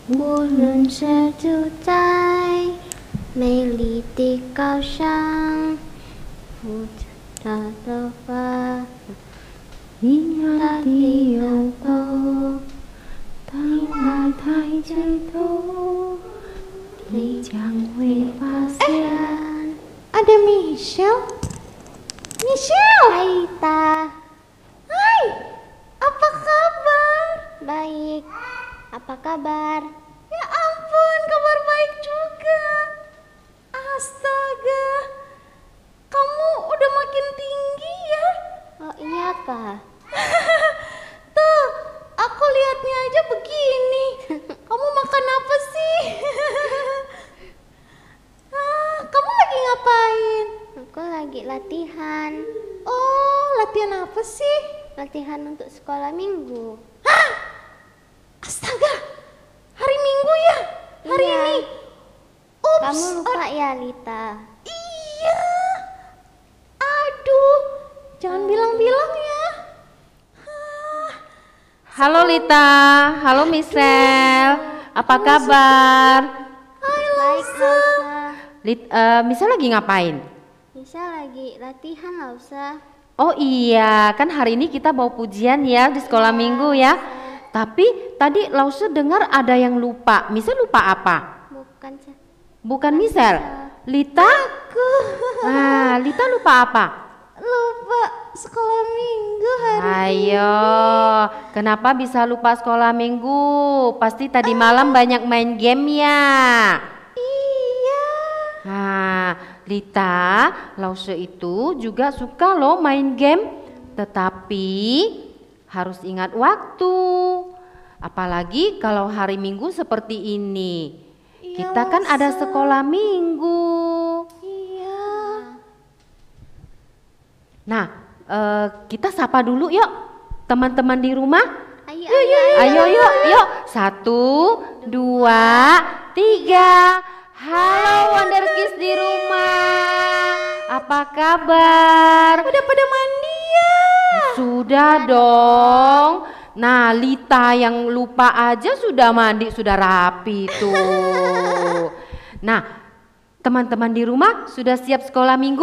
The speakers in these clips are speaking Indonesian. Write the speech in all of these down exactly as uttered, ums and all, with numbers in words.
无论是住在美丽的高山，扶着它的花， 阴它暗的的拥拥抱， 抱， 当我抬起头，你将会发现。 Ada Michelle? Michelle! Hai Lita. Hai, apa kabar? Baik. Apa kabar? Ya ampun, kabar baik juga. Astaga, kamu udah makin tinggi ya. Oh iya kah? Tuh, aku lihatnya aja begini. Kamu makan apa sih? Ah, kamu lagi ngapain? Aku lagi latihan. Oh, latihan apa sih? Latihan untuk sekolah minggu. Hah? Astaga, hari Minggu ya? Hari Iya. ini? Ups, Kamu lupa ad- ya Lita? Iya. Aduh, jangan bilang-bilang ya. Hah, Halo Lita, halo Michelle, apa kabar? Hai Baik Lausa. Lausa. Lit, eh, Michelle lagi ngapain? Bisa lagi latihan Lausa. Oh iya, kan hari ini kita bawa pujian ya di sekolah minggu ya. Tapi tadi Lause dengar ada yang lupa. Michelle lupa apa? Bukan se- Bukan Michelle, Lita. Nah, Lita lupa apa? Lupa sekolah minggu hari. Ayo, kenapa bisa lupa sekolah minggu? Pasti tadi malam banyak main game ya. Iya. Nah, Lita, Lause itu juga suka loh main game, tetapi harus ingat waktu. Apalagi kalau hari Minggu seperti ini. Iya, Kita kan ada Lause. sekolah minggu. Iya. Nah, eh, kita sapa dulu yuk teman-teman di rumah. Ayo, ayo, ayo. Ayo yuk, yuk. Satu, dua, tiga. Halo Wonder Kids di rumah. Apa kabar? Udah pada mandi ya? Sudah dong. Nah, Lita yang lupa aja sudah mandi, sudah rapi tuh. Nah, teman-teman di rumah sudah siap sekolah minggu?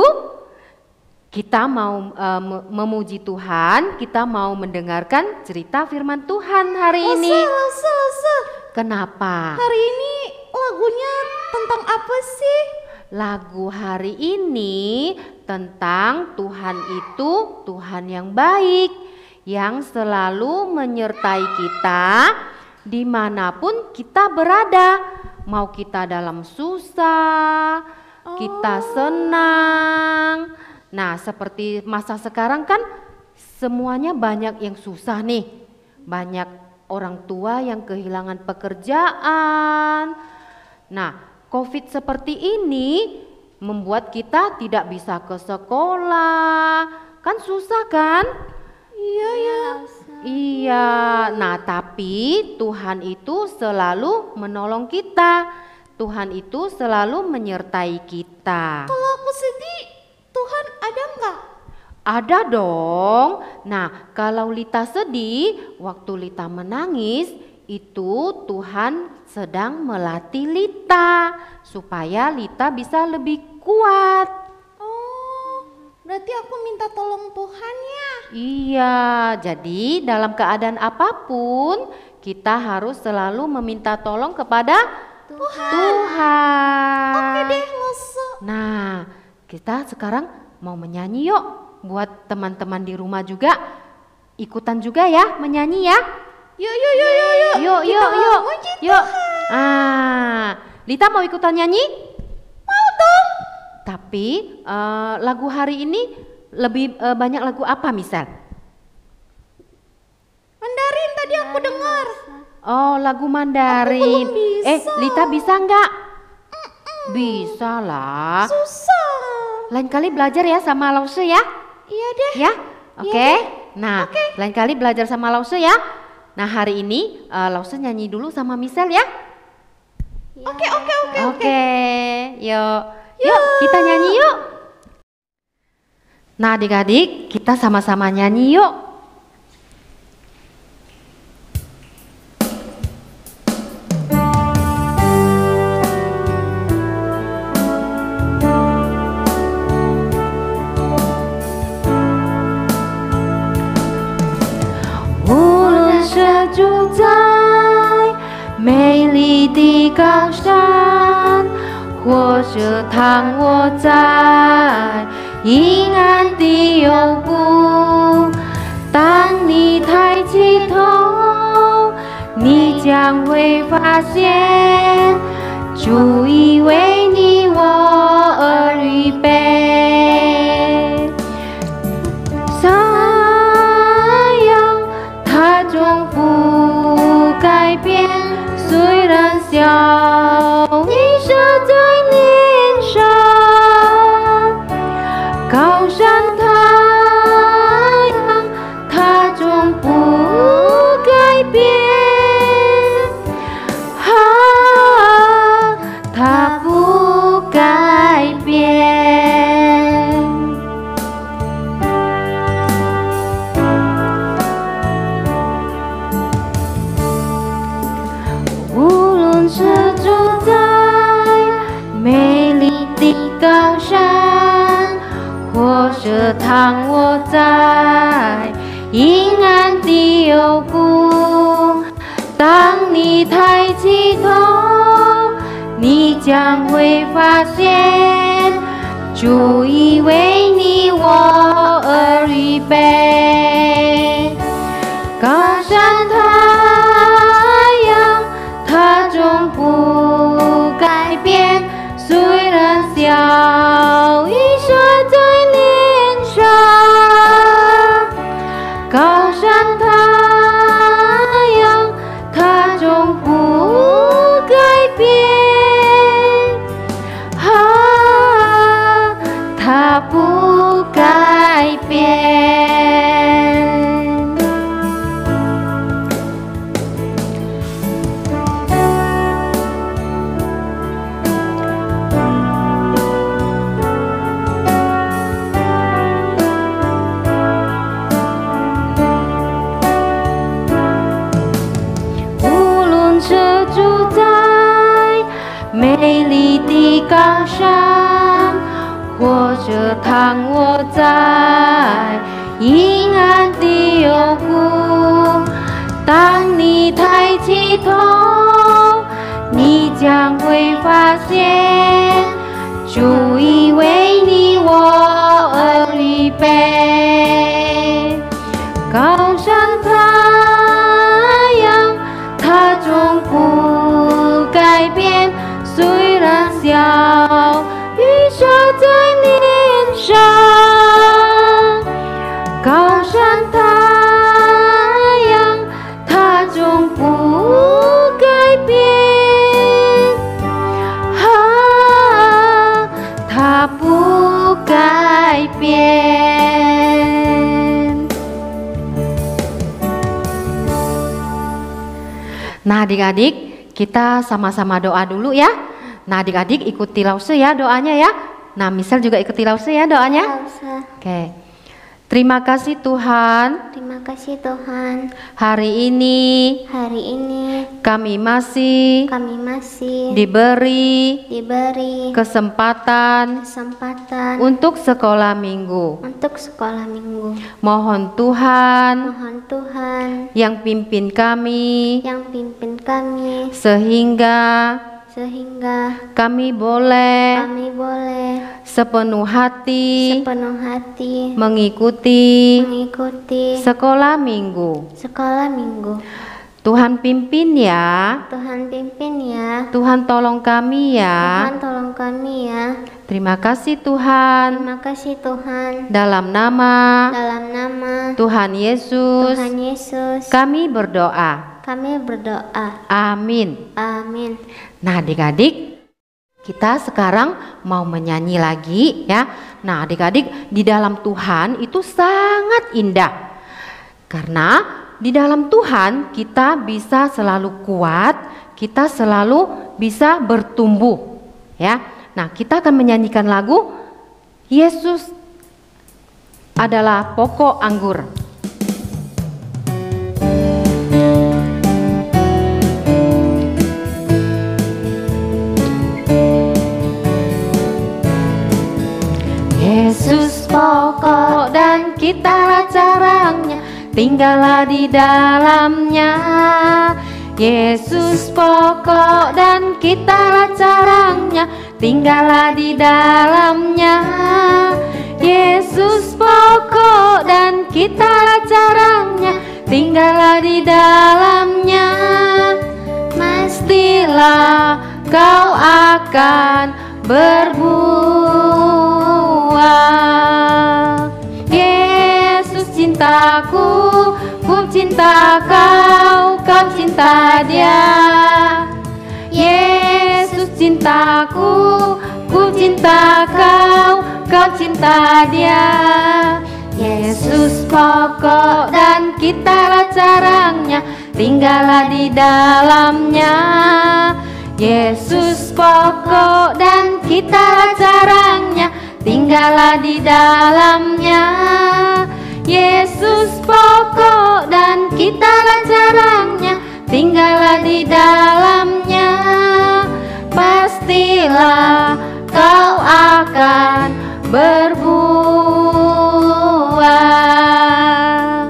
Kita mau eh, me- memuji Tuhan, kita mau mendengarkan cerita firman Tuhan hari ini. Lausa, Lausa, Lausa. Kenapa? Hari ini lagunya tentang apa sih? Lagu hari ini tentang Tuhan itu Tuhan yang baik, yang selalu menyertai kita dimanapun kita berada. Mau kita dalam susah, kita senang. Nah, seperti masa sekarang kan semuanya banyak yang susah nih. Banyak orang tua yang kehilangan pekerjaan. Nah, COVID seperti ini membuat kita tidak bisa ke sekolah. Kan susah kan? Iya ya. Lausa. Iya. Nah, tapi Tuhan itu selalu menolong kita. Tuhan itu selalu menyertai kita. Kalau aku sedih, Tuhan ada nggak? Ada dong. Nah, kalau Lita sedih, waktu Lita menangis, itu Tuhan sedang melatih Lita supaya Lita bisa lebih kuat. Oh, berarti aku minta tolong Tuhan ya. Iya, jadi dalam keadaan apapun kita harus selalu meminta tolong kepada Tuhan. Tuhan. Oke deh, Lausa. Nah, kita sekarang mau menyanyi yuk. Buat teman-teman di rumah juga ikutan juga ya menyanyi ya. Yuk, yuk, yuk, yuk, yuk. Yuk, Kita yuk, yuk. memuji Yuk. Tuhan. Ah, Lita mau ikutan nyanyi? Mau dong. Tapi eh, lagu hari ini lebih eh, banyak lagu apa misal? Mandarin tadi aku dengar. Oh, lagu Mandarin. Aku belum Eh, bisa. Lita bisa nggak? Bisa lah. Susah. Lain kali belajar ya sama Lause ya. Iya deh. Ya, oke. Nah, lain kali belajar sama Lause ya. Nah, hari ini eh, Lause nyanyi dulu sama Michelle ya. Ya, Oke, oke, oke, oke. Oke, yuk. Yuk, kita nyanyi yuk. Nah, adik-adik, kita sama-sama nyanyi yuk. 在美丽的高山，或者躺卧在阴暗的幽谷。当你抬起头，你将会发现，主已为你我而预备。山羊它终不改变，虽然小你射在脸上，高山太阳它终不改变，啊，它不改变。无论是住在美丽的高山，或是躺卧在阴暗的幽谷，当你抬起头，你将会发现，主已为你我而预备。高山太阳它终不改变，虽然小雨射在脸上，高山太阳它终不改变，啊，它不改变。美丽的高山，或者躺卧在阴暗的幽谷，当你抬起头，你将会发现，主已为你我而预备。高山太阳它终不改变，虽然小雨射在脸上，高山太阳它终不改变，啊，它不改变。Nah, adik-adik, kita sama-sama doa dulu ya. Nah, adik-adik ikuti Lause ya doanya ya. Nah, Misal juga ikuti Lause ya doanya. Lause. Oke. Terima kasih Tuhan. Terima kasih Tuhan. Hari ini, hari ini kami masih, kami masih diberi, diberi kesempatan, kesempatan untuk sekolah minggu. Untuk sekolah minggu. Mohon Tuhan, Mohon Tuhan yang pimpin kami, yang pimpin kami sehingga sehingga kami boleh, kami boleh sepenuh hati, sepenuh hati mengikuti, mengikuti sekolah minggu. sekolah minggu. Tuhan pimpin ya. Tuhan pimpin ya. Tuhan tolong kami ya. Tuhan tolong kami ya. Terima kasih Tuhan. Terima kasih Tuhan. Dalam nama Dalam nama Tuhan Yesus, Tuhan Yesus kami berdoa. kami berdoa. Amin. Amin. Nah, adik-adik, kita sekarang mau menyanyi lagi ya. Nah, adik-adik, di dalam Tuhan itu sangat indah. Karena di dalam Tuhan kita bisa selalu kuat, kita selalu bisa bertumbuh ya. Nah, kita akan menyanyikan lagu Yesus adalah pokok anggur. Yesus pokok dan kita carangnya, tinggallah di dalamnya. Yesus pokok dan kitalah caranya, tinggallah di dalamnya. Yesus pokok dan kitalah caranya, tinggallah di dalamnya. Pastilah kau akan berbuah. Yesus cintaku, ku cinta kau, kau cinta dia. Yesus cintaku, ku cinta kau, kau cinta dia. Yesus pokok dan kitalah caranya, tinggallah di dalamnya. Yesus pokok dan kitalah caranya, tinggallah di dalamnya. Yesus pokok dan kitalah caranya, tinggallah di dalamnya. Pastilah kau akan berbuah.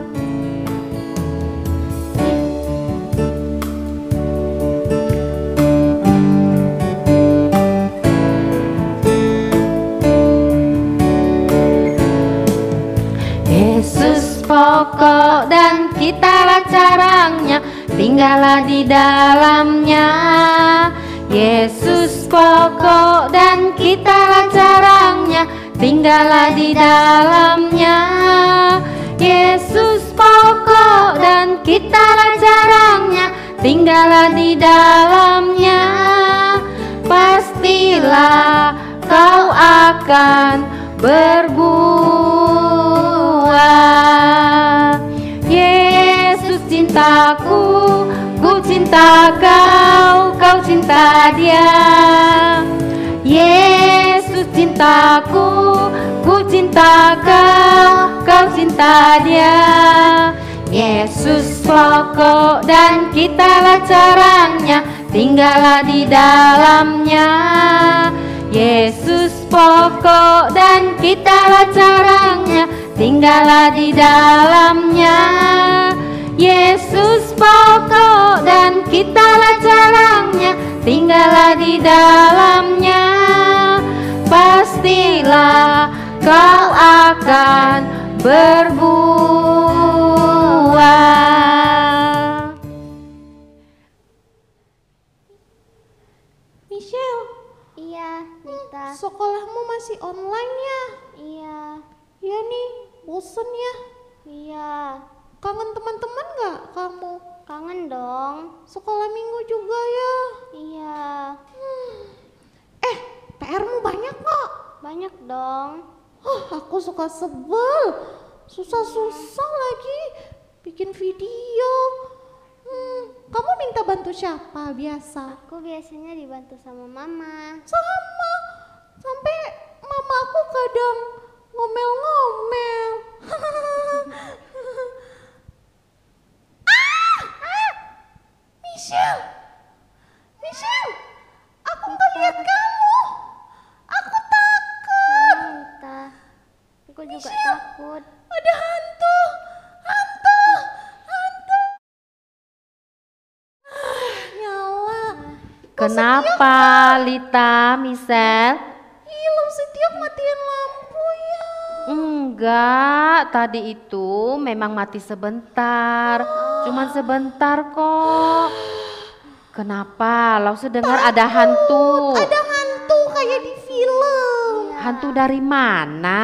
Yesus pokok dan kitalah caranya, tinggallah di dalamnya. Yesus pokok dan kitalah caranya, tinggallah di dalamnya. Yesus pokok dan kitalah caranya, tinggallah di dalamnya. Pastilah kau akan berbuah. Yesus cintaku, ku cinta kau, kau cinta dia. Yesus cintaku, ku cinta kau, kau cinta dia. Yesus pokok dan kitalah caranya, tinggallah di dalamnya. Yesus pokok dan kitalah caranya, tinggallah di dalamnya. Yesus pokok dan kitalah caranya, tinggallah di dalamnya. Pastilah kau akan berbuah. Michelle, Iya, Lita. sekolahmu masih online ya? Iya, Iya nih, bosen ya? iya. Kangen teman-teman gak kamu? Kangen dong. Sekolah minggu juga ya? Iya, Eh, P R-mu banyak gak? banyak dong. Huh, aku suka sebel. Susah-susah lagi bikin video. Hmm, kamu minta bantu siapa biasa? Aku biasanya dibantu sama mama. Sama, sampai mamaku kadang ngomel-ngomel. ah, ah, Michelle, Michelle, aku nggak lihat kamu. Aku takut. Sama Lita. Aku juga Michelle. takut. Ada hantu, hantu, hantu. Ah, nyala. Kenapa Lita, Michelle? Ih, lu setiap matiin lampu ya. Enggak, tadi itu memang mati sebentar. Cuman sebentar kok. Kenapa? Lau sedengar ada hantu. Ada hantu kayak di film. Hantu dari mana?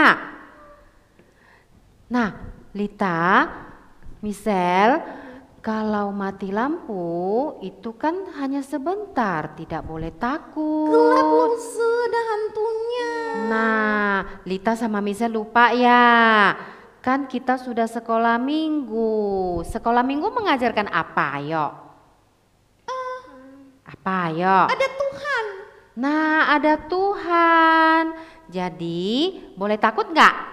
Nah, Lita, Michelle, kalau mati lampu itu kan hanya sebentar, tidak boleh takut. Gelap Lungsu, ada hantunya. Nah, Lita sama Michelle lupa ya. Kan kita sudah sekolah minggu. Sekolah minggu mengajarkan apa, ayo? Apa, ayo? Ada Tuhan. Nah, ada Tuhan. Jadi, boleh takut nggak?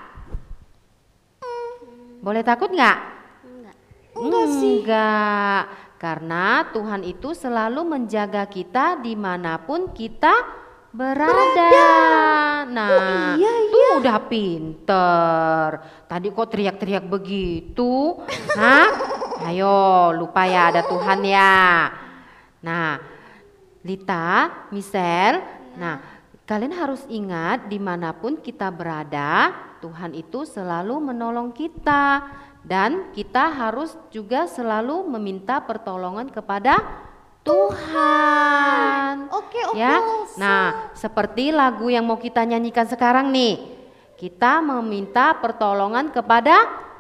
Boleh takut nggak? Enggak. Enggak sih. Enggak. Karena Tuhan itu selalu menjaga kita dimanapun kita berada. Nah, Oh, iya, iya. tuh udah pinter. Tadi kok teriak-teriak begitu? Hah? Ayo, lupa ya ada Tuhan ya. Nah, Lita, Michelle, nah kalian harus ingat dimanapun kita berada, Tuhan itu selalu menolong kita. Dan kita harus juga selalu meminta pertolongan kepada Tuhan. Oke, oke. Ya. Elsa. Nah, seperti lagu yang mau kita nyanyikan sekarang nih. Kita meminta pertolongan kepada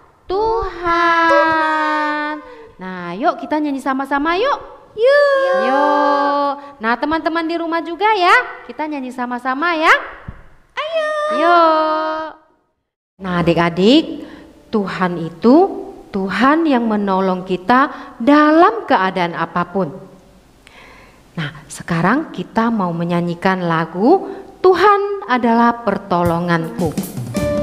Tuhan. Nah, yuk kita nyanyi sama-sama yuk. Yuk. Yuk. Nah, teman-teman di rumah juga ya. Kita nyanyi sama-sama ya. Ayo. Yuk. Nah, adik-adik, Tuhan itu Tuhan yang menolong kita dalam keadaan apapun. Nah, sekarang kita mau menyanyikan lagu Tuhan adalah pertolonganku.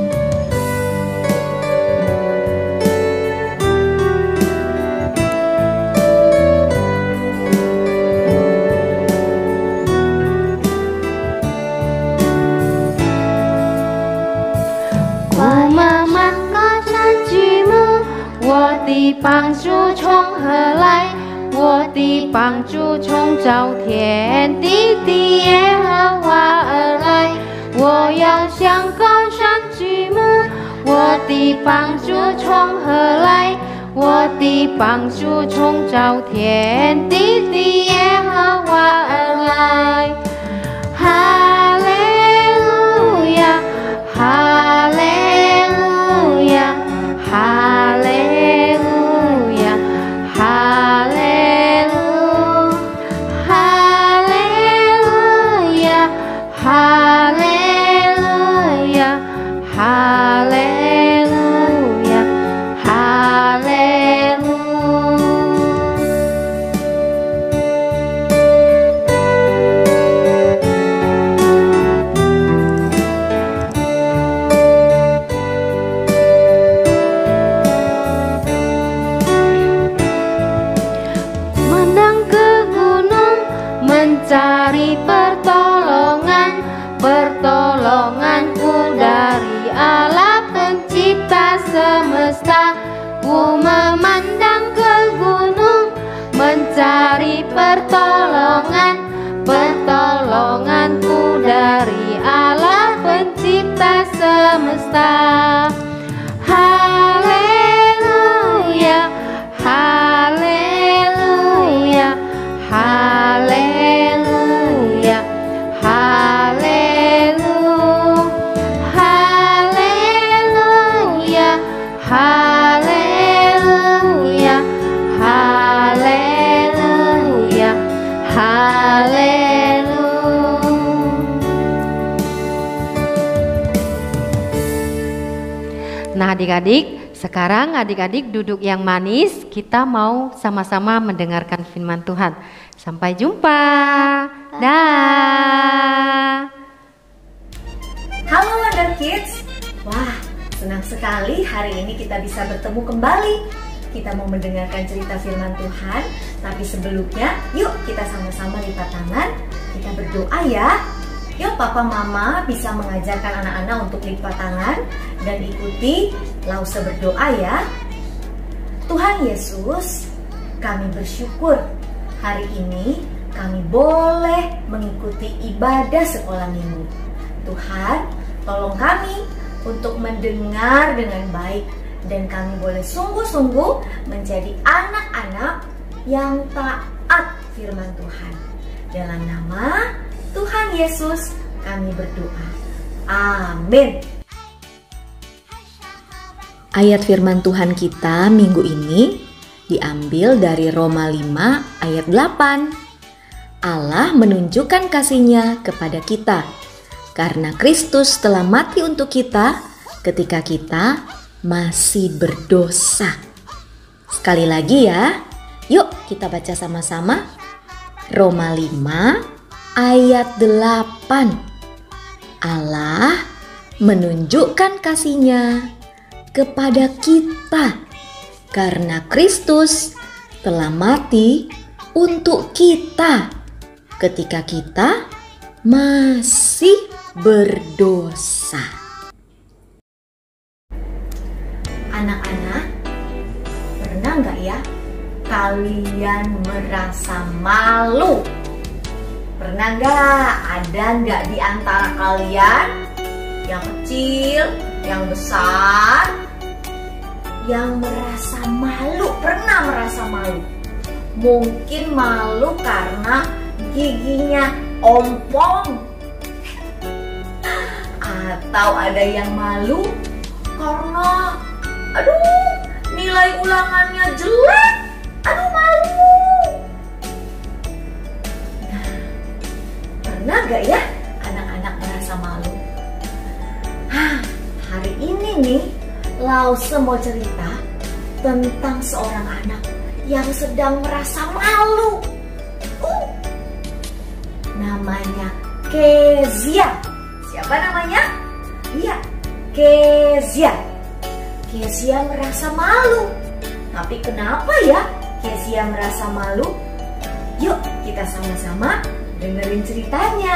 Ku memanfaatkan janjimu, 我的帮助从何来？我的帮助从造天地的耶和华而来。我要向高山举目，我的帮助从何来？我的帮助从造天地的耶和华而来。哈利路亚，哈利路亚，哈利路亚，哈利路，哈利路亚，哈利路亚，哈利路亚，哈利路。Menang ke gunung mencari pertolongan, pertolonganku dari Allah pencipta semesta. Ku memandang ke gunung mencari pertolongan, pertolonganku dari Allah pencipta semesta. Haleluya, haleluya, haleluya, haleluya, haleluya, haleluya, haleluya, haleluya. Nah, adik-adik, sekarang adik-adik duduk yang manis, kita mau sama-sama mendengarkan firman Tuhan. Sampai jumpa. Dah. Halo Wonder Kids. Wah, senang sekali hari ini kita bisa bertemu kembali. Kita mau mendengarkan cerita firman Tuhan, tapi sebelumnya yuk kita sama-sama lipat tangan, kita berdoa ya. Yuk Papa Mama bisa mengajarkan anak-anak untuk lipat tangan dan ikuti lause berdoa ya. Tuhan Yesus, kami bersyukur hari ini kami boleh mengikuti ibadah sekolah minggu. Tuhan, tolong kami untuk mendengar dengan baik dan kami boleh sungguh-sungguh menjadi anak-anak yang taat firman Tuhan. Dalam nama Tuhan Yesus kami berdoa. Amin. Ayat firman Tuhan kita minggu ini diambil dari Roma lima ayat delapan. Allah menunjukkan kasih-Nya kepada kita karena Kristus telah mati untuk kita ketika kita masih berdosa. Sekali lagi ya, yuk kita baca sama-sama. Roma lima ayat delapan. Allah menunjukkan kasih-Nya kepada kita karena Kristus telah mati untuk kita ketika kita masih berdosa. Anak-anak, pernah nggak ya kalian merasa malu? Pernah nggak? Ada nggak di antara kalian yang kecil, yang besar, yang merasa malu? Pernah merasa malu? Mungkin malu karena giginya ompong, atau ada yang malu karena aduh nilai ulangannya jelek, aduh malu. Nah, pernah gak ya anak-anak merasa malu? Hah, hari ini nih Lause mau cerita tentang seorang anak yang sedang merasa malu. uh, Namanya Kezia. Siapa namanya? Iya, Kezia. Kezia merasa malu. Tapi kenapa ya Kezia merasa malu? Yuk kita sama-sama dengerin ceritanya.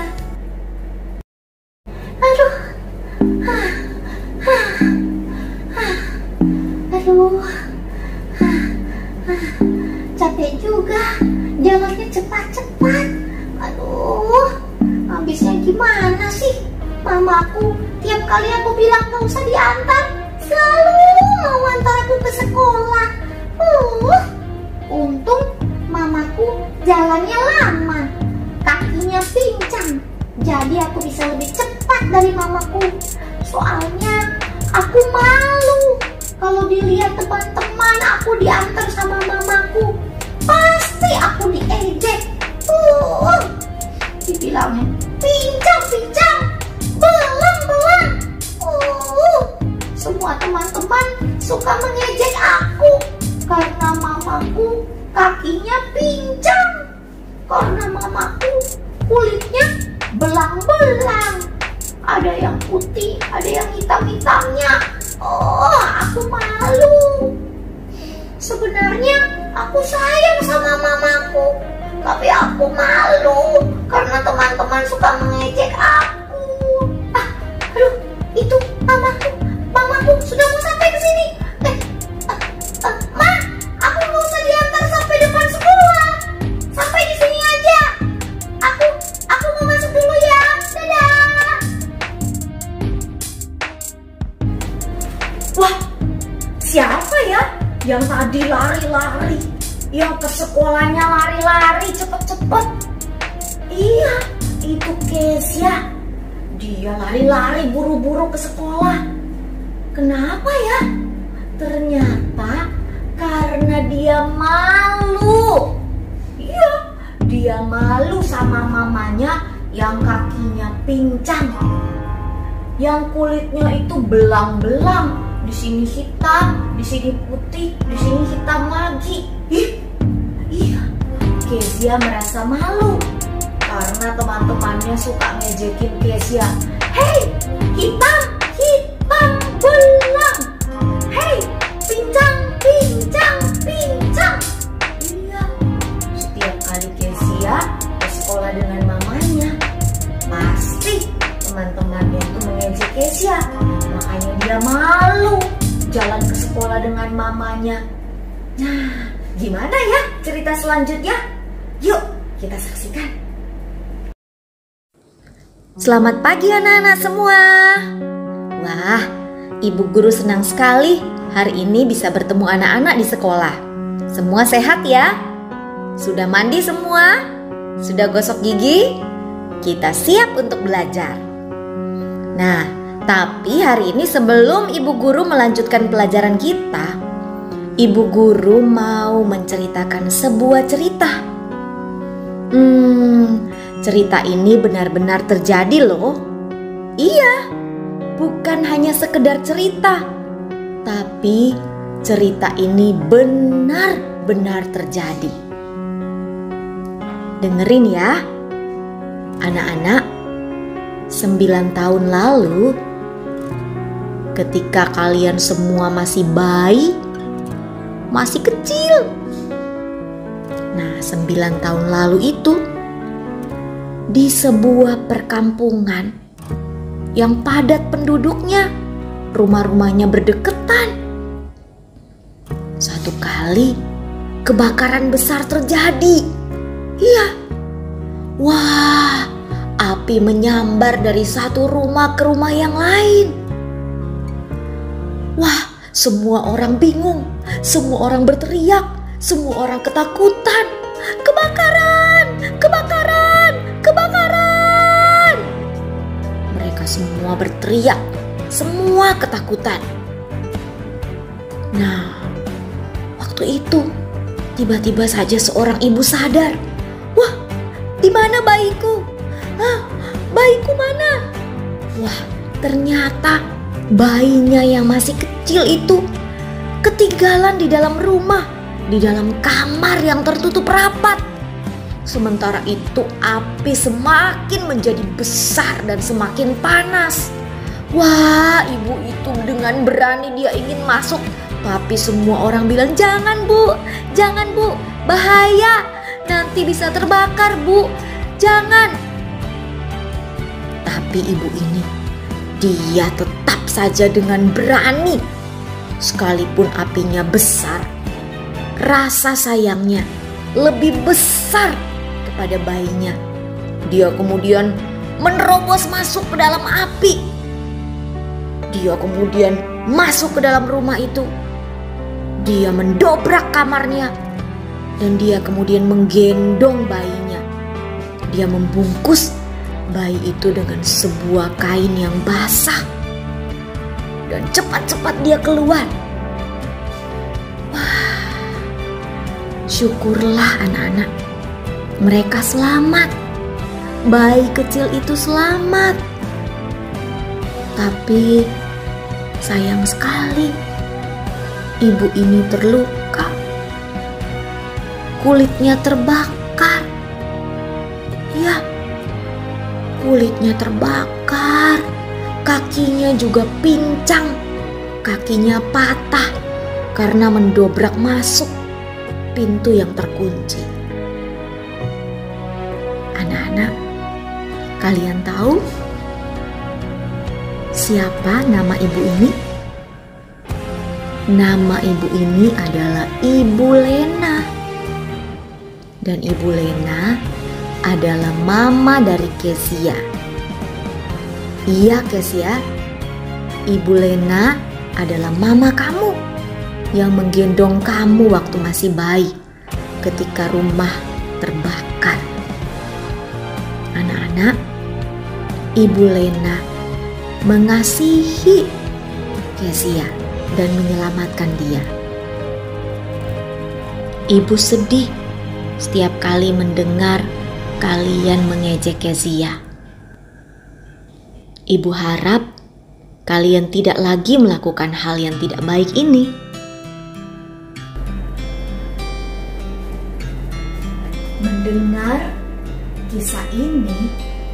Aduh, ah, ah, ah, aduh, ah, ah, capek juga, jalannya cepat-cepat. Aduh, habisnya gimana sih? Mamaku tiap kali aku bilang gak usah diantar, selalu mau antar aku ke sekolah. Uh, untung mamaku jalannya lama, kakinya pincang, jadi aku bisa lebih cepat dari mamaku. Soalnya aku malu kalau dilihat teman-teman aku diantar sama mamaku, pasti aku diejek. Uh, dibilangnya pincang-pincang, belang-belang. Uh, semua teman-teman suka mengejek aku karena mamaku kakinya pincang, karena mamaku kulitnya belang-belang, ada yang putih, ada yang hitam-hitamnya. Oh, aku malu. Sebenarnya aku sayang sama mamaku, tapi aku malu karena teman-teman suka mengejek aku. Ah, aduh, itu mamaku, mamaku sudah mau sampai ke sini. Eh, uh, uh, Ma, aku nggak usah diantar sampai depan sekolah, sampai di sini aja. Aku, aku mau masuk dulu ya. Dadah. Wah, siapa ya yang tadi lari-lari, yang ke sekolahnya lari-lari cepet-cepet? Iya, itu Kezia. Dia lari-lari buru-buru ke sekolah. Kenapa ya? Ternyata karena dia malu. Iya, dia malu sama mamanya yang kakinya pincang, yang kulitnya itu belang-belang. Di sini hitam, di sini putih, di sini hitam lagi. Ih, iya, Kezia merasa malu karena teman-temannya suka ngejekin Kezia. Hei, hitam, hitam, belang. Hei, pincang, pincang, pincang. Iya, setiap kali Kezia ke sekolah dengan mamanya, pasti teman-temannya itu mengejek Kezia. Makanya dia malu jalan ke sekolah dengan mamanya. Nah, gimana ya cerita selanjutnya? Yuk kita saksikan. Selamat pagi anak-anak semua. Wah, Ibu Guru senang sekali hari ini bisa bertemu anak-anak di sekolah. Semua sehat ya? Sudah mandi semua? Sudah gosok gigi? Kita siap untuk belajar. Nah, tapi hari ini sebelum Ibu Guru melanjutkan pelajaran kita, Ibu Guru mau menceritakan sebuah cerita. Hmm, cerita ini benar-benar terjadi loh. Iya, bukan hanya sekedar cerita, tapi cerita ini benar-benar terjadi. Dengerin ya, anak-anak. Sembilan tahun lalu, ketika kalian semua masih bayi, masih kecil. Nah, sembilan tahun lalu itu di sebuah perkampungan yang padat penduduknya, rumah-rumahnya berdekatan. sekali kebakaran besar terjadi. Iya. Wah, api menyambar dari satu rumah ke rumah yang lain. Wah, semua orang bingung, semua orang berteriak, semua orang ketakutan. Kebakaran, kebakaran, kebakaran. Mereka semua berteriak, semua ketakutan. Nah, waktu itu tiba-tiba saja seorang ibu sadar. Wah, di mana bayiku? Hah, bayiku mana? Wah, ternyata bayinya yang masih kecil itu ketinggalan di dalam rumah, di dalam kamar yang tertutup rapat. Sementara itu api semakin menjadi besar dan semakin panas. Wah, ibu itu dengan berani dia ingin masuk. Tapi semua orang bilang, jangan bu, jangan bu, bahaya, nanti bisa terbakar bu, jangan. Tapi ibu ini, dia tetap saja dengan berani. Sekalipun apinya besar, rasa sayangnya lebih besar kepada bayinya. Dia kemudian menerobos masuk ke dalam api. Dia kemudian masuk ke dalam rumah itu. Dia mendobrak kamarnya dan dia kemudian menggendong bayinya. Dia membungkus bayi itu dengan sebuah kain yang basah dan cepat-cepat dia keluar. Wah, syukurlah anak-anak, mereka selamat. Bayi kecil itu selamat. Tapi sayang sekali, ibu ini terluka. Kulitnya terbakar. Ya, kulitnya terbakar. Kakinya juga pincang. Kakinya patah karena mendobrak masuk pintu yang terkunci. Anak-anak, kalian tahu siapa nama ibu ini? Nama ibu ini adalah Ibu Lena. Dan Ibu Lena adalah mama dari Kezia. Iya Kezia, Ibu Lena adalah mama kamu yang menggendong kamu waktu masih bayi ketika rumah terbakar. Anak-anak, Ibu Lena mengasihi Kezia dan menyelamatkan dia. Ibu sedih setiap kali mendengar kalian mengejek Kezia. Ibu harap kalian tidak lagi melakukan hal yang tidak baik ini. Mendengar kisah ini,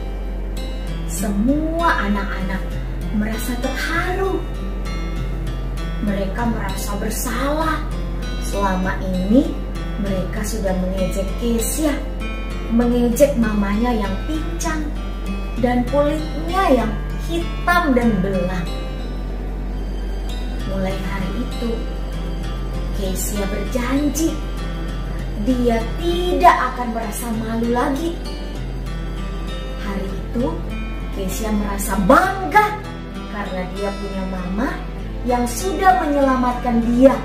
semua anak-anak merasa terharu. Mereka merasa bersalah. Selama ini mereka sudah mengejek Kezia, mengejek mamanya yang pincang dan kulitnya yang hitam dan belang. Mulai hari itu, Kezia berjanji dia tidak akan merasa malu lagi. Hari itu, Kezia merasa bangga karena dia punya mama yang sudah menyelamatkan dia.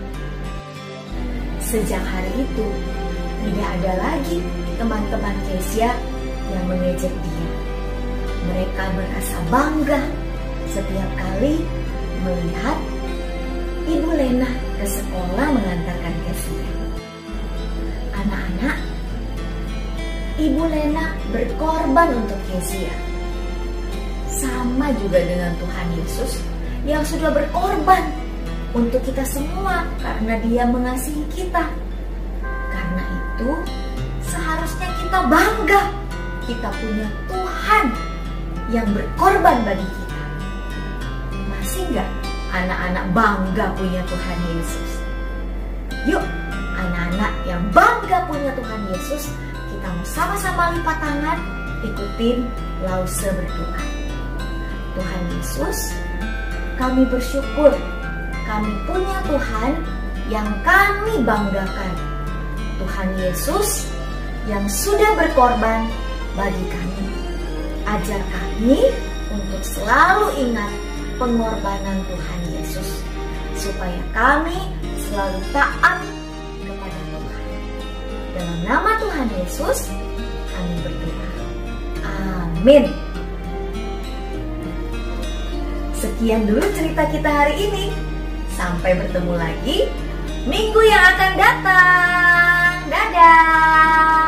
Sejak hari itu, tidak ada lagi teman-teman Kezia yang mengejek dia. Mereka merasa bangga setiap kali melihat Ibu Lena ke sekolah mengantarkan Kezia. Anak-anak, Ibu Lena berkorban untuk Kezia. Sama juga dengan Tuhan Yesus yang sudah berkorban untuk kita semua karena Dia mengasihi kita. Karena itu seharusnya kita bangga kita punya Tuhan yang berkorban bagi kita. Masih nggak anak-anak bangga punya Tuhan Yesus? Yuk anak-anak yang bangga punya Tuhan Yesus, kita mau sama-sama lipat tangan, ikutin Lause berdoa. Tuhan Yesus, kami bersyukur kami punya Tuhan yang kami banggakan. Tuhan Yesus yang sudah berkorban bagi kami. Ajar kami untuk selalu ingat pengorbanan Tuhan Yesus, supaya kami selalu taat kepada Tuhan. Dalam nama Tuhan Yesus, kami berdoa. Amin. Sekian dulu cerita kita hari ini. Sampai bertemu lagi minggu yang akan datang. Dadah.